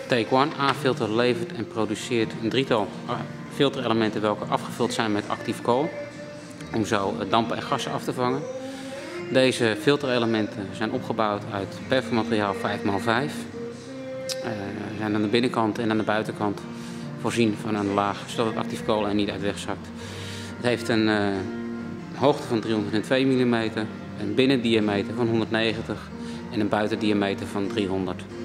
Take One A-filter levert en produceert een drietal filterelementen welke afgevuld zijn met actief kool, om zo dampen en gassen af te vangen. Deze filterelementen zijn opgebouwd uit perfomateriaal 5x5. Zijn aan de binnenkant en aan de buitenkant voorzien van een laag, zodat het actief kool er niet uit wegzakt. Het heeft een hoogte van 302 mm, een binnendiameter van 190 en een buitendiameter van 300.